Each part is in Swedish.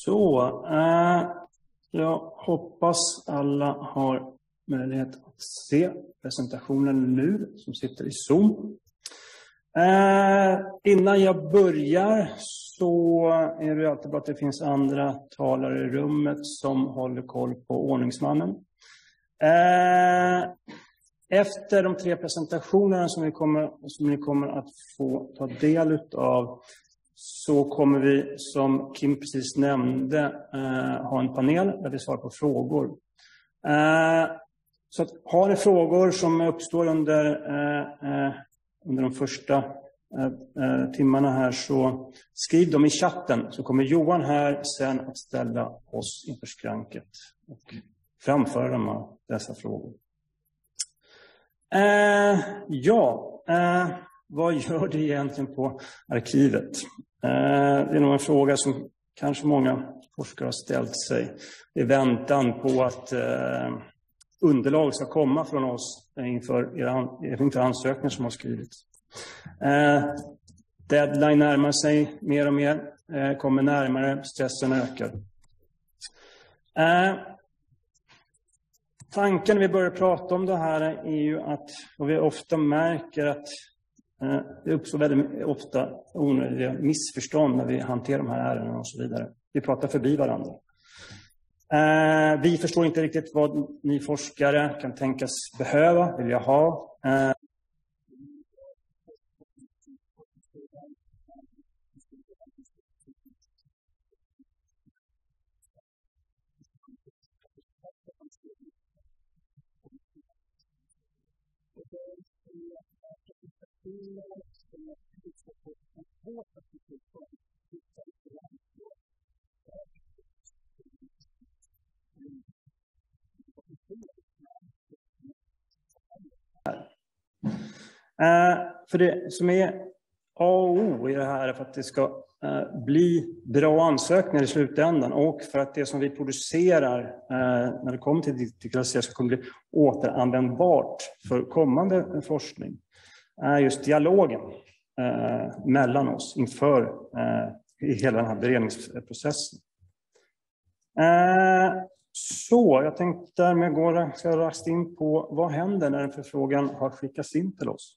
Jag hoppas alla har möjlighet att se presentationen nu som sitter i Zoom. Innan jag börjar så är det alltid bra att det finns andra talare i rummet som håller koll på ordningsmannen. Efter de 3 presentationerna som ni kommer att få ta del av, så kommer vi, som Kim precis nämnde, ha en panel där vi svarar på frågor. Så att, har ni frågor som uppstår under de första timmarna här, så skriv dem i chatten, så kommer Johan här sen att ställa oss inför skranket och framföra dessa frågor. Vad gör det egentligen på arkivet? Det är nog en fråga som kanske många forskare har ställt sig i väntan på att underlag ska komma från oss inför ansökningar som har skrivits. Deadline närmar sig mer och mer, kommer närmare, stressen ökar. Tanken när vi börjar prata om det här är ju att, och vi ofta märker att det uppstår väldigt ofta onödiga missförstånd när vi hanterar de här ärendena och så vidare. Vi pratar förbi varandra. Vi förstår inte riktigt vad ni forskare kan tänkas behöva, vilja ha. För det som är A och O i det här är för att det ska bli bra ansökningar i slutändan, och för att det som vi producerar när det kommer till digitalisering ska kunna bli återanvändbart för kommande forskning, är just dialogen mellan oss inför i hela den här beredningsprocessen. Så jag tänkte därmed gå raskt in på vad händer när en förfrågan har skickats in till oss.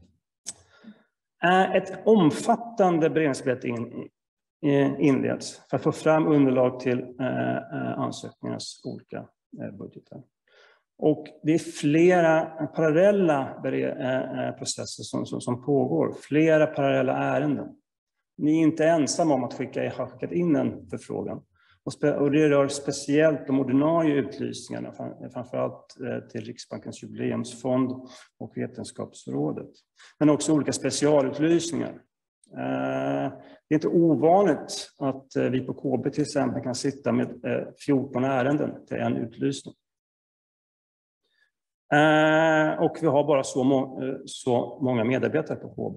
Ett omfattande beredningsarbete inleds för att få fram underlag till ansökningarnas olika budgetar. Och det är flera parallella processer som pågår, flera parallella ärenden. Ni är inte ensamma om att ha skickat in en förfrågan. Och det rör speciellt de ordinarie utlysningarna, framförallt till Riksbankens jubileumsfond och Vetenskapsrådet. Men också olika specialutlysningar. Det är inte ovanligt att vi på KB till exempel kan sitta med 14 ärenden till en utlysning. Och vi har bara så många medarbetare på KB.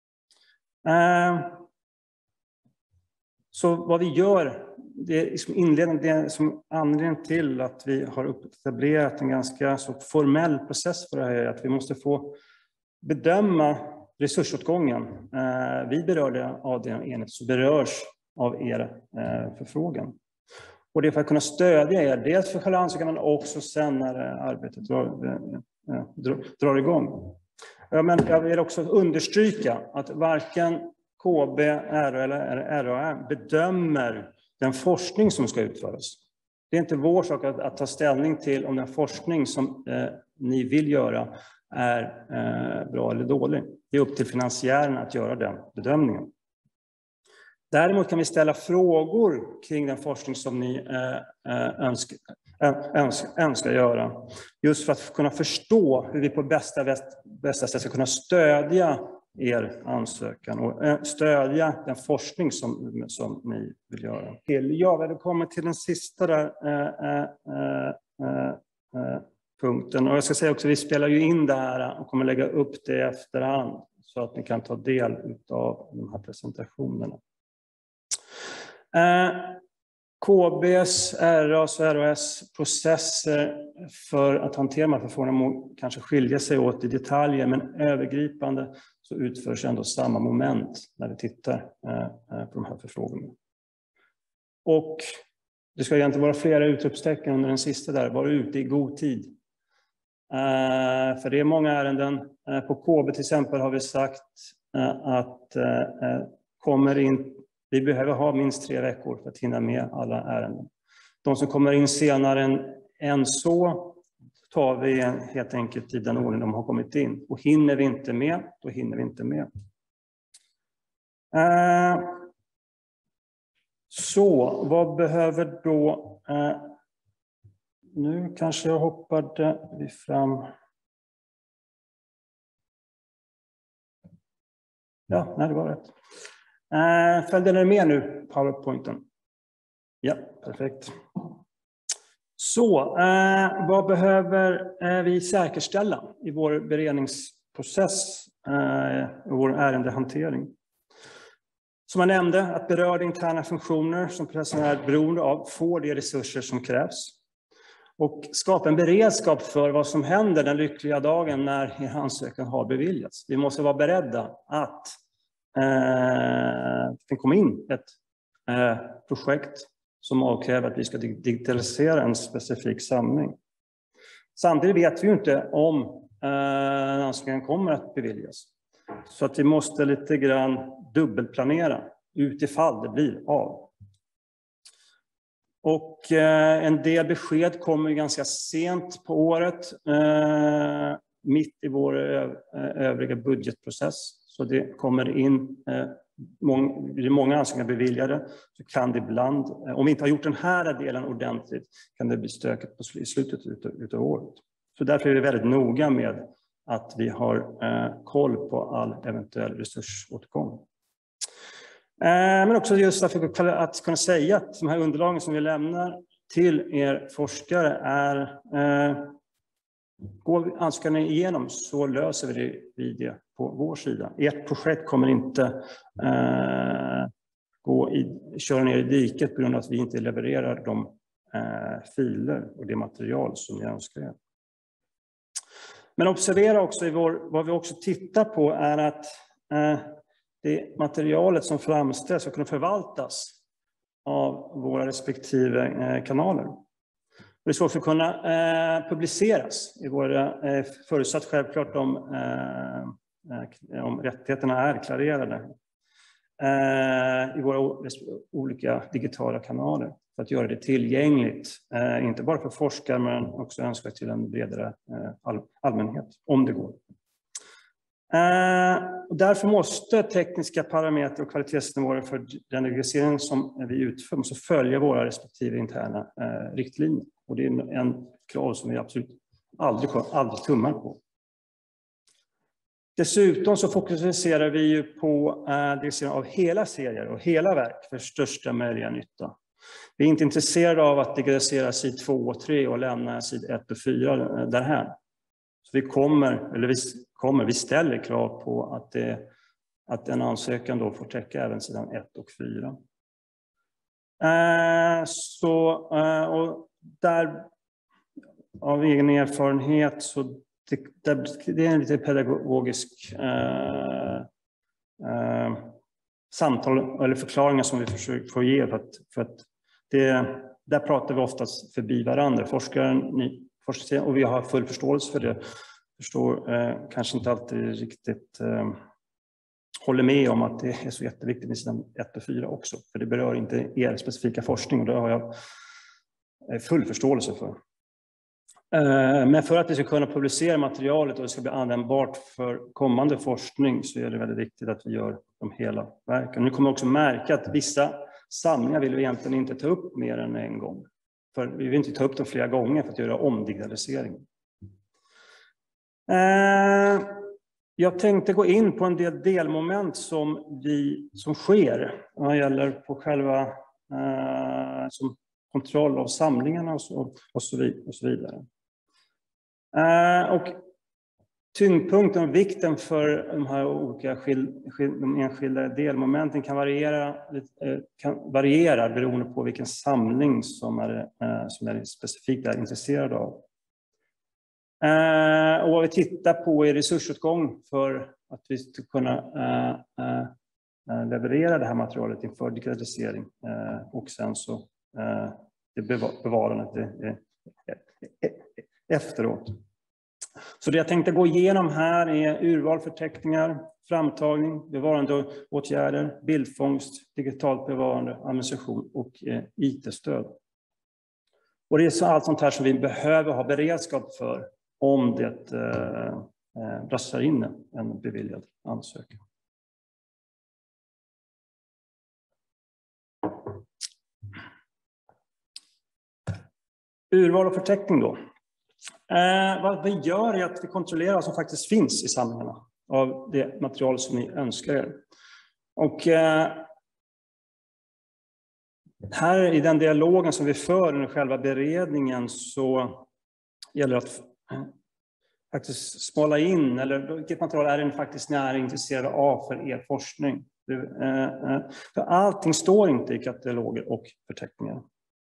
Så vad vi gör, det är som anledning till att vi har etablerat en ganska så formell process för det här, är att vi måste få bedöma resursåtgången. Vi berörda av den enhet så berörs av er förfrågan. Och det är för att kunna stödja er, dels för själva ansökan men också sen när arbetet drar igång. Men jag vill också understryka att varken KB, RA eller RAM bedömer den forskning som ska utföras. Det är inte vår sak att ta ställning till om den forskning som ni vill göra är bra eller dålig. Det är upp till finansiären att göra den bedömningen. Däremot kan vi ställa frågor kring den forskning som ni önskar göra. Just för att kunna förstå hur vi på bästa sätt ska kunna stödja er ansökan och stödja den forskning som ni vill göra. Vi kommer till den sista punkten. Och jag ska säga också att vi spelar ju in det här och kommer lägga upp det i efterhand så att ni kan ta del av de här presentationerna. KBs, RAs och RAS processer för att hantera de här förfrågningarna kanske skilja sig åt i detaljer, men övergripande så utförs ändå samma moment när vi tittar på de här förfrågningarna. Och det ska egentligen vara flera utropstecken under den sista där. Var ute i god tid. För det är många ärenden. På KB till exempel har vi sagt att vi behöver ha minst 3 veckor för att hinna med alla ärenden. De som kommer in senare än så tar vi helt enkelt i den ordning de har kommit in. Och hinner vi inte med, då hinner vi inte med. Så vad behöver då... Nu kanske jag hoppade fram... Ja, nej, det var rätt. Följde ni med nu, PowerPointen? Ja, perfekt. Så, vad behöver vi säkerställa i vår beredningsprocess och vår ärendehantering? Som jag nämnde, att berörda interna funktioner som processen är beroende av får de resurser som krävs. Och skapa en beredskap för vad som händer den lyckliga dagen när er ansökan har beviljats. Vi måste vara beredda att det kommer in ett projekt som avkräver att vi ska digitalisera en specifik samling. Samtidigt vet vi ju inte om ansökan kommer att beviljas. Så att vi måste lite grann dubbelplanera utifall det blir av. Och en del besked kommer ganska sent på året, mitt i vår övriga budgetprocess. Så det kommer in, många ansökningar beviljade, så kan det ibland, om vi inte har gjort den här delen ordentligt, kan det bli stökigt i slutet utav året. Så därför är vi väldigt noga med att vi har koll på all eventuell resursåtgång. Men också just att kunna säga att de här underlagen som vi lämnar till er forskare är, går ansökan igenom så löser vi det på vår sida. Ert projekt kommer inte köra ner i diket på grund av att vi inte levererar de filer och det material som ni önskar. Men observera också vad vi också tittar på är att det materialet som framställs ska kunna förvaltas av våra respektive kanaler. Det ska också kunna publiceras i våra, förutsatt självklart om rättigheterna är klarerade, i våra olika digitala kanaler för att göra det tillgängligt, inte bara för forskare men också önskvärt till en bredare allmänhet, om det går. Därför måste tekniska parametrar och kvalitetsnivåer för den registrering som vi utför måste följa våra respektive interna riktlinjer. Och det är en krav som vi absolut aldrig tummar på. Dessutom så fokuserar vi ju på registrering av hela serier och hela verk för största möjliga nytta. Vi är inte intresserade av att digitalisera sid 2 och 3 och lämna sid 1 och 4 därhän. Så vi ställer krav på att en ansökan då får täcka även sidan 1 och 4. Och där av egen erfarenhet så det är en lite pedagogisk samtal eller förklaringar som vi försöker få ge för att där pratar vi oftast förbi varandra. Forskaren och vi har full förståelse för det. Förstår kanske inte alltid riktigt håller med om att det är så jätteviktigt med sidan 1 och 4 också. För det berör inte er specifika forskning och det har jag full förståelse för. Men för att vi ska kunna publicera materialet och det ska bli användbart för kommande forskning så är det väldigt viktigt att vi gör de hela verken. Nu kommer också märka att vissa samlingar vill vi egentligen inte ta upp mer än en gång. För vi vill inte ta upp dem flera gånger för att göra omdigitalisering. Jag tänkte gå in på en del delmoment som sker vad gäller på själva som kontroll av samlingarna och så vidare. Och tyngdpunkten och vikten för de här olika de enskilda delmomenten kan variera beroende på vilken samling som är specifikt är intresserad av. Och vad vi tittar på är resursåtgång för att vi ska kunna leverera det här materialet inför digitalisering och sen så det bevarandet efteråt. Så det jag tänkte gå igenom här är urval, förteckningar, framtagning, bevarandeåtgärder, bildfångst, digitalt bevarande, administration och IT-stöd. Och det är så allt sånt här som vi behöver ha beredskap för om det brassar in en beviljad ansökan. Urval och förteckning då. Vad vi gör är att vi kontrollerar vad som faktiskt finns i samlingarna av det material som ni önskar er. Och här i den dialogen som vi för under själva beredningen så gäller det att faktiskt smala in, eller vilket material är det faktiskt ni är intresserade av för er forskning. För allting står inte i kataloger och förteckningar.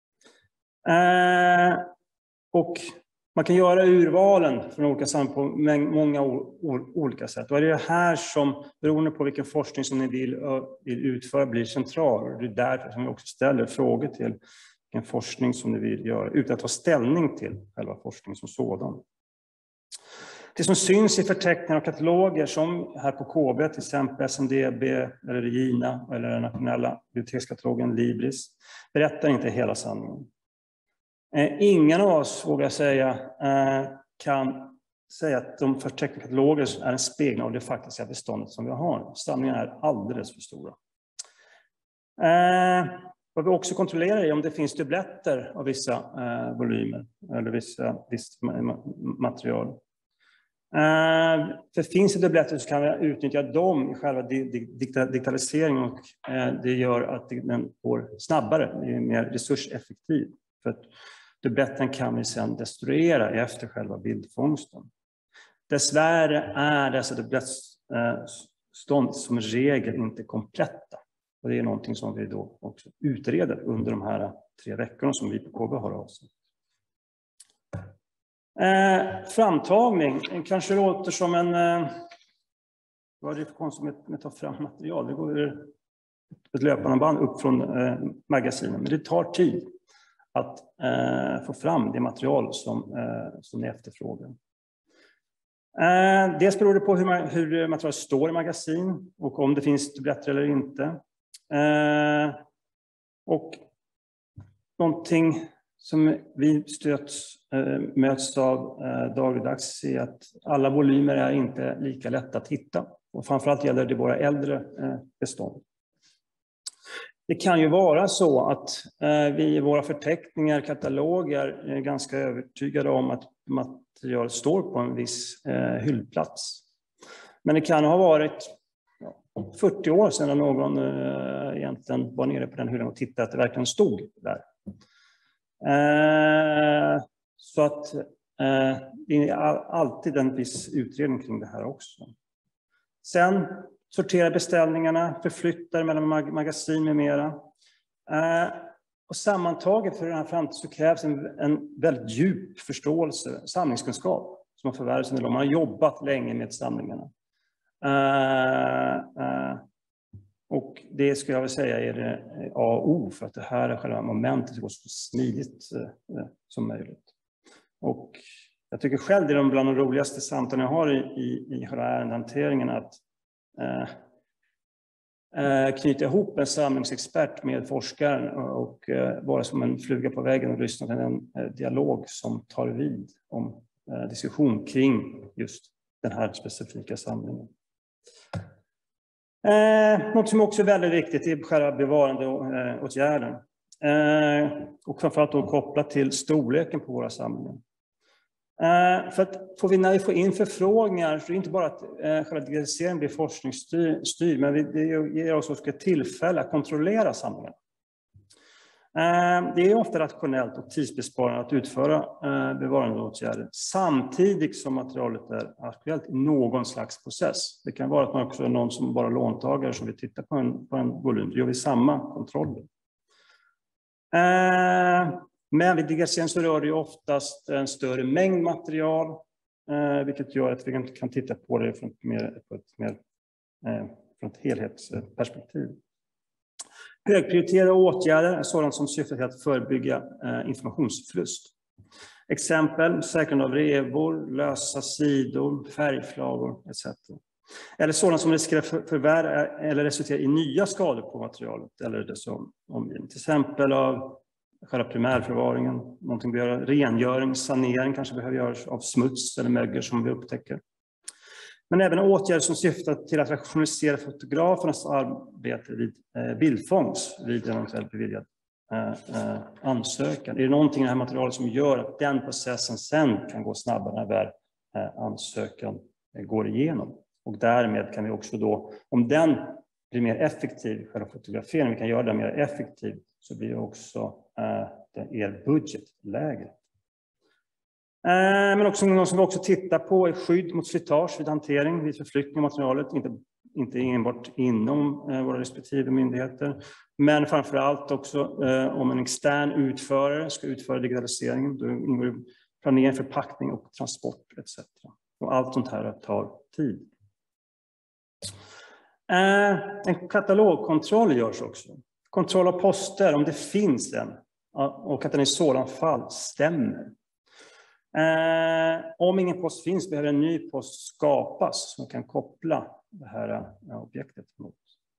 Och man kan göra urvalen från olika sammanhang på många olika sätt. Och det är det här som, beroende på vilken forskning som ni vill utföra, blir central. Det är därför som vi också ställer frågor till vilken forskning som ni vill göra, utan att ta ställning till själva forskningen som sådan. Det som syns i förteckningar och kataloger, som här på KB, till exempel SNDB, eller REGINA, eller den nationella bibliotekskatalogen Libris, berättar inte hela sanningen. Ingen av oss, vågar jag säga, kan säga att de förtecknade kataloger är en spegling av det faktiska beståndet som vi har. Samlingarna är alldeles för stora. Vad vi också kontrollerar är om det finns dubbletter av vissa volymer eller visst material. För finns det dubbletter så kan vi utnyttja dem i själva digitaliseringen, och det gör att den går snabbare, det är mer resurseffektiv. För att dubbletten kan vi sedan destruera efter själva bildfångsten. Dessvärre är dessa dubblettstånd som regel inte kompletta. Och det är någonting som vi då också utreder under de här 3 veckorna som vi på KB har avsett. Framtagning kanske låter som en... vad är det för konstigt med att ta fram material? Det går ett löpande band upp från magasinen, men det tar tid att få fram det material som ni efterfrågar. Dels beror det på hur materialet står i magasin och om det finns dubbletter eller inte. Och någonting som vi möts av dagligdags är att alla volymer är inte lika lätta att hitta. Och framförallt gäller det våra äldre bestånd. Det kan ju vara så att vi i våra förteckningar, kataloger är ganska övertygade om att materialet står på en viss hyllplats. Men det kan ha varit 40 år sedan någon egentligen var nere på den hyllan och tittade att det verkligen stod där. Så att det är alltid en viss utredning kring det här också. Sen sortera beställningarna, förflytta mellan magasin med mera. Och sammantaget för den här framtiden så krävs en väldigt djup förståelse, samlingskunskap som har förvärvats under. Man har jobbat länge med samlingarna. Och det skulle jag vilja säga är det A och O för att det här är själva momentet går så smidigt som möjligt. Och jag tycker själv det är bland de roligaste samtalen jag har i själva ärendehanteringen att knyta ihop en samlingsexpert med forskaren och vara som en fluga på väggen och lyssna till en dialog som tar vid om diskussion kring just den här specifika samlingen. Något som också är väldigt viktigt är själva bevarandeåtgärden. Och framförallt då kopplat till storleken på våra samlingar. För att när vi får in förfrågningar så är det inte bara att själva digitaliseringen blir forskningsstyrd, men det ger oss också ett tillfälle att kontrollera samlingarna. Det är ofta rationellt och tidsbesparande att utföra bevarandeåtgärder samtidigt som materialet är aktuellt i någon slags process. Det kan vara att man också är någon som bara låntagare som vill titta på en volym. Då gör vi samma kontroller. Men vid digitalisering så rör det ju oftast en större mängd material, vilket gör att vi kan titta på det på ett mer från ett helhetsperspektiv. Högprioriterade åtgärder är sådant som syftar till att förebygga informationsförlust. Exempel, säkrande av revor, lösa sidor, färgflagor etc. Eller sådant som riskerar förvärra eller resultera i nya skador på materialet eller dess omgivning. Till exempel av själva primärförvaringen, någonting vi gör, rengöring, sanering kanske behöver göras av smuts eller mögel som vi upptäcker. Men även åtgärder som syftar till att rationalisera fotografernas arbete vid bildfångs vid eventuellt beviljad ansökan. Är det någonting i det här materialet som gör att den processen sen kan gå snabbare när ansökan går igenom? Och därmed kan vi också då, om den blir mer effektiv, själva fotograferingen, vi kan göra den mer effektiv, så blir också er budget lägre. Men också något som vi också tittar på är skydd mot slitage vid hantering, vid förflyttning av materialet, inte enbart inom våra respektive myndigheter, men framför allt också om en extern utförare ska utföra digitaliseringen, då ingår planering, förpackning och transport etc. Och allt sånt här tar tid. En katalogkontroll görs också. Kontroll av poster, om det finns en, och att den i sådan fall stämmer. Om ingen post finns behöver en ny post skapas som kan koppla det här objektet mot.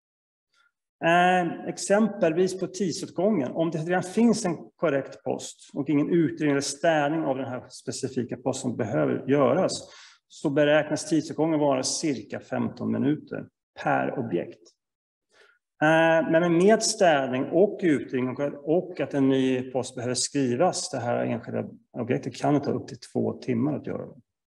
Exempelvis på tidsåtgången, om det redan finns en korrekt post och ingen utredning eller städning av den här specifika posten som behöver göras, så beräknas tidsåtgången vara cirka 15 minuter per objekt. Men med städning och utredning och att en ny post behöver skrivas, det här enskilda objektet kan det ta upp till 2 timmar att göra.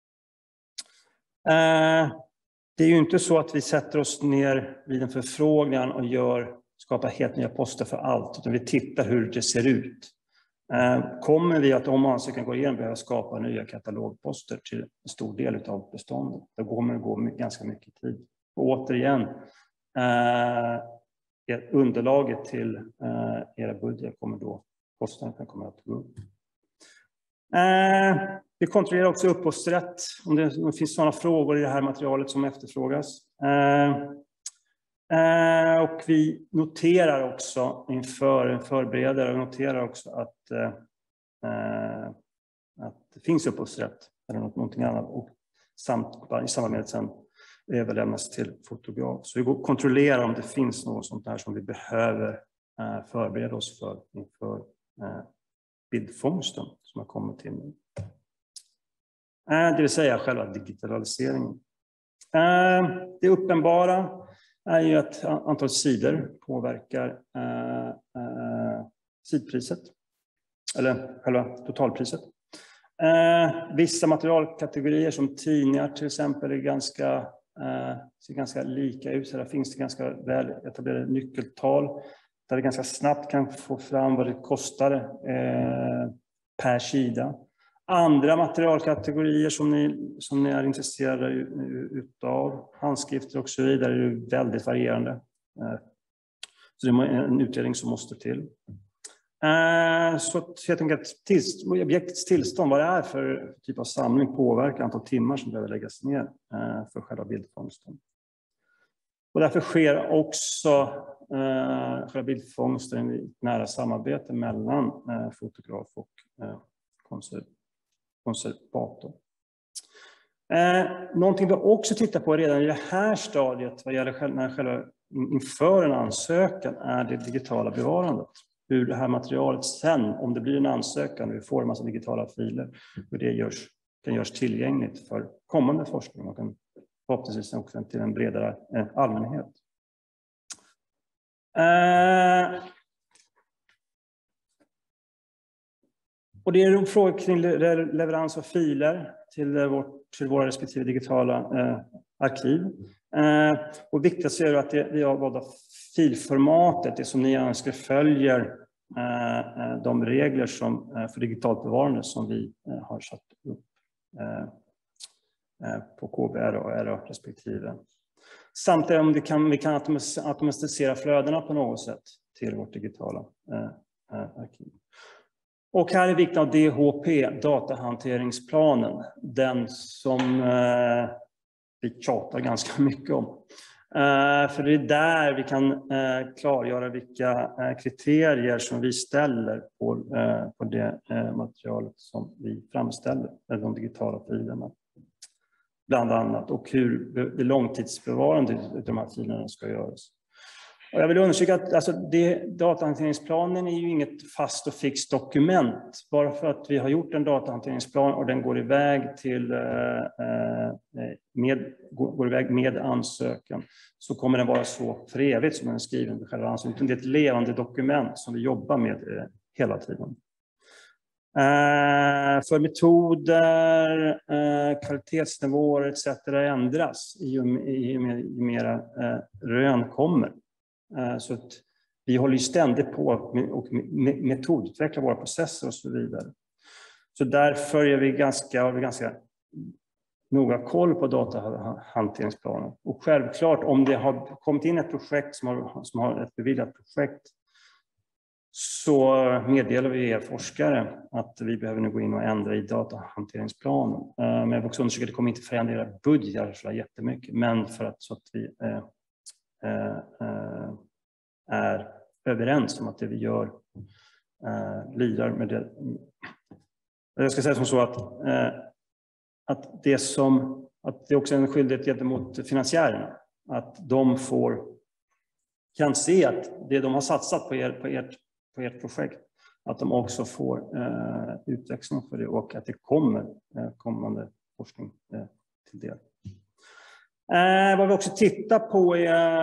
Det är ju inte så att vi sätter oss ner vid en förfrågan och skapar helt nya poster för allt, utan vi tittar hur det ser ut. Kommer vi att om ansökan går igenom behöva skapa nya katalogposter till en stor del av beståndet? Då kommer det gå ganska mycket tid. Och återigen, underlaget till era budget kommer då, kostnaden kommer att gå upp. Vi kontrollerar också upphovsrätt, om det finns sådana frågor i det här materialet som efterfrågas. Och vi noterar också inför en förberedare, noterar också att det finns upphovsrätt eller någonting annat, och samt i samband med att sen överlämnas till fotograf. Så vi går och kontrollerar om det finns något sånt här som vi behöver förbereda oss för inför bildfångsten som har kommit till nu. Det vill säga själva digitaliseringen. Det uppenbara är ju att antalet sidor påverkar sidpriset, eller själva totalpriset. Vissa materialkategorier som tidningar till exempel är ser ganska lika ut. Så där finns det ganska väl etablerade nyckeltal där det ganska snabbt kan få fram vad det kostar per sida. Andra materialkategorier som ni är intresserade utav, handskrifter och så vidare, är väldigt varierande. Så det är en utredning som måste till. Så jag tänker att objektets tillstånd, vad det är för typ av samling, påverkar antal timmar som behöver läggas ner för själva bildfångsten. Och därför sker också själva bildfångsten i nära samarbete mellan fotograf och konservator. Någonting vi också tittar på redan i det här stadiet vad gäller själva inför en ansökan är det digitala bevarandet. Hur det här materialet sen, om det blir en ansökan och vi får en massa digitala filer, hur det kan görs tillgängligt för kommande forskning och förhoppningsvis också till en bredare allmänhet. Och det är frågor kring leverans av filer till våra respektive digitala arkiv. Och viktigast är att vi har valda filformatet, det som ni önskar följer de regler som för digitalt bevarande som vi har satt upp på KBR och RA respektive. Samtidigt om vi kan automatisera flödena på något sätt till vårt digitala arkiv. Och här är vikten av DHP, datahanteringsplanen, den som vi tjatar ganska mycket om. För det är där vi kan klargöra vilka kriterier som vi ställer på det materialet som vi framställer, de digitala filerna. Bland annat, och hur det långtidsbevarande av de här filerna ska göras. Och jag vill undersöka att alltså, datahanteringsplanen är ju inget fast och fixt dokument. Bara för att vi har gjort en datahanteringsplan och den går iväg med ansökan, så kommer den vara så för evigt som den är skriven för själva ansökan. Det är ett levande dokument som vi jobbar med hela tiden. För metoder, kvalitetsnivåer etc. ändras i och med mera rön kommer. Så att vi håller ju ständigt på och metodutveckla våra processer och så vidare. Så därför har vi ganska noga koll på datahanteringsplanen. Och självklart, om det har kommit in ett projekt som har ett beviljat projekt, så meddelar vi er forskare att vi behöver nu gå in och ändra i datahanteringsplanen. Men jag vill också undersöka att det kommer inte förändra budgetar så jättemycket, men för att så att vi är överens om att det vi gör lirar med det. Jag ska säga som så att det är också en skyldighet gentemot finansiärerna, att de kan se att det de har satsat på ert projekt, att de också får utväxling för det och att det kommer kommande forskning till del. Vad vi också tittar på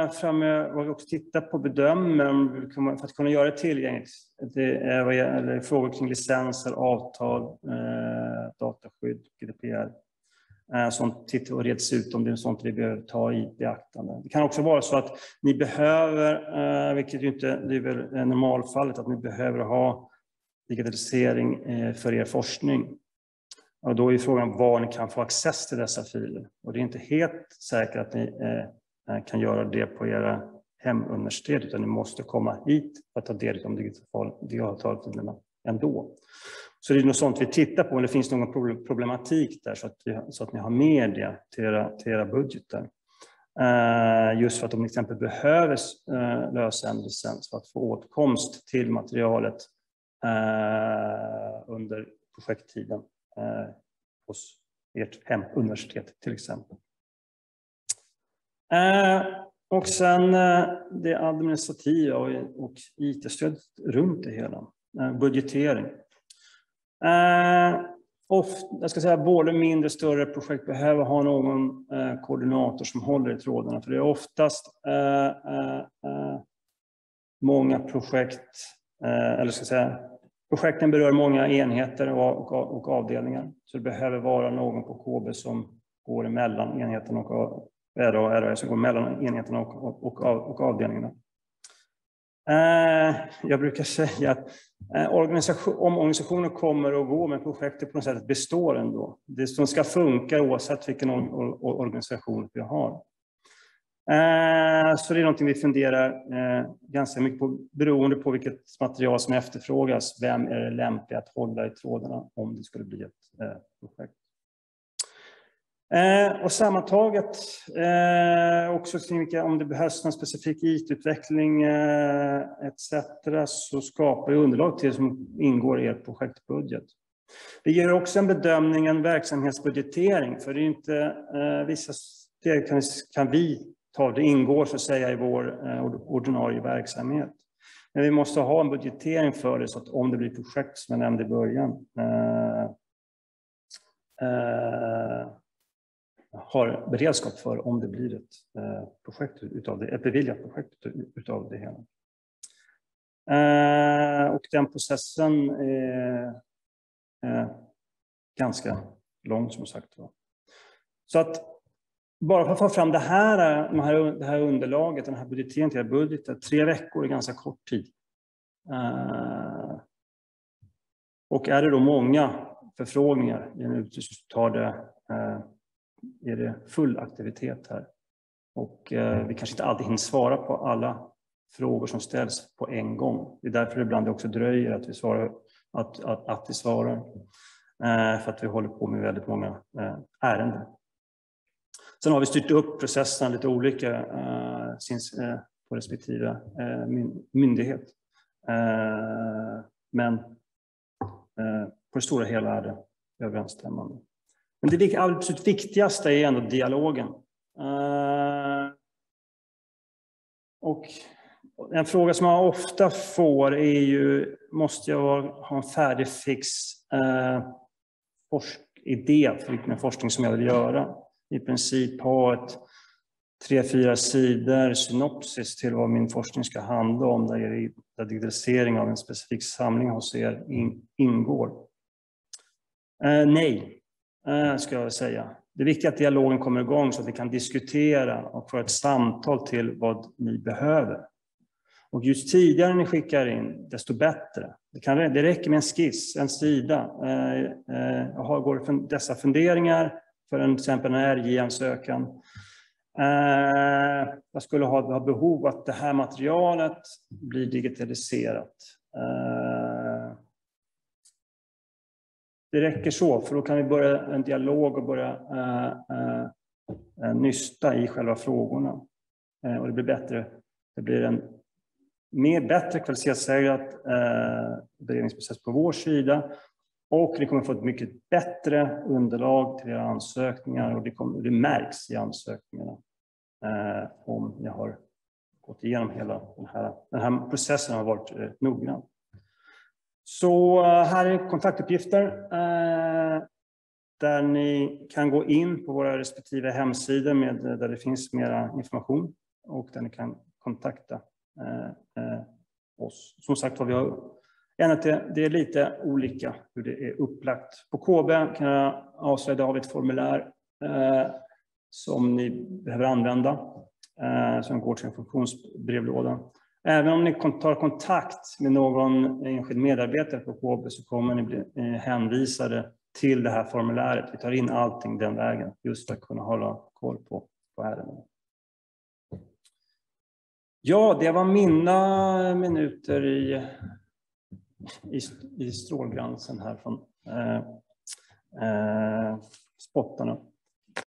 bedömer för att kunna göra det tillgängligt. Det är vad gäller frågor kring licenser, avtal, dataskydd, GDPR. Sånt tittar och reds ut om det är sånt vi behöver ta i beaktande. Det kan också vara så att ni behöver, vilket ju inte det är väl normalfallet, att ni behöver ha digitalisering för er forskning. Och då är frågan var ni kan få access till dessa filer. Och det är inte helt säkert att ni kan göra det på era hemuniversitet, utan ni måste komma hit för att ta del av de digitala filerna ändå. Så det är något sånt vi tittar på, eller det finns någon problematik där så att ni har med det till era budgetar. Just för att de till exempel behöver lösa en licens för att få åtkomst till materialet under projekttiden hos ert hemuniversitet till exempel. Och sen det administrativa och IT-stöd runt det hela. Budgetering. Jag ska säga både mindre och större projekt behöver ha någon koordinator som håller i trådarna. För det är oftast många projekt, eller ska jag säga, projekten berör många enheter och avdelningar. Så det behöver vara någon på KB som går emellan enheterna och RA som går mellan enheterna och avdelningarna. Jag brukar säga att om organisationen kommer och går, men projektet på något sätt består ändå. Det som ska funka oavsett vilken organisation vi har. Så det är någonting vi funderar ganska mycket på, beroende på vilket material som efterfrågas. Vem är det lämpligt att hålla i trådarna om det skulle bli ett projekt? Och sammantaget också kring om det behövs någon specifik IT-utveckling etc. så skapar vi underlag till det som ingår i er projektbudget. Vi gör också en bedömning, en verksamhetsbudgetering, för det är inte vissa steg kan vi ta, det ingår så att säga i vår ordinarie verksamhet. Men vi måste ha en budgetering för det så att om det blir projekt som jag nämnde i början har beredskap för om det blir ett projekt utav det, ett beviljat projekt utav det hela. Och den processen är ganska lång som sagt. Så att bara för att få fram det här underlaget, den här budgeteringen till budgeten, 3 veckor är ganska kort tid. Och är det då många förfrågningar i en utrustning så är det full aktivitet här. Och vi kanske inte alltid hinner svara på alla frågor som ställs på en gång. Det är därför det ibland också dröjer att vi svarar. För att vi håller på med väldigt många ärenden. Sen har vi styrt upp processen lite olika på respektive myndighet. Men på det stora hela är det överensstämmande. Men det absolut viktigaste är ändå dialogen. Och en fråga som jag ofta får är ju, måste jag ha en färdig fix idé för vilken forskning som jag vill göra? I princip ha ett 3-4 sidor synopsis till vad min forskning ska handla om, där digitalisering av en specifik samling hos er ingår. Nej, ska jag säga. Det är viktigt att dialogen kommer igång så att vi kan diskutera och få ett samtal till vad ni behöver. Och just tidigare ni skickar in, desto bättre. Det räcker med en skiss, en sida. Jag har dessa funderingar för till exempel en RJ-ansökan. Jag skulle ha behov att det här materialet blir digitaliserat. Det räcker så, för då kan vi börja en dialog och börja nysta i själva frågorna. Och det blir bättre. Det blir en bättre kvalitetssäkrad beredningsprocess på vår sida. Och ni kommer få ett mycket bättre underlag till era ansökningar. Och det märks i ansökningarna om jag har gått igenom hela den här processen har varit noggrann. Så här är kontaktuppgifter där ni kan gå in på våra respektive hemsidor där det finns mera information och där ni kan kontakta oss. Som sagt, det är lite olika hur det är upplagt. På KB kan jag avslöja, har vi ett formulär som ni behöver använda som går till en funktionsbrevlåda. Även om ni tar kontakt med någon enskild medarbetare på KB så kommer ni bli hänvisade till det här formuläret. Vi tar in allting den vägen just för att kunna hålla koll på ärenden. Ja, det var mina minuter i strålglansen här från spottarna.